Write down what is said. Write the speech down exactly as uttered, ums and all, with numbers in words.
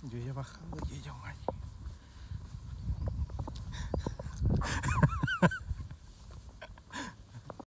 Yo ya he bajado y ella aún allí.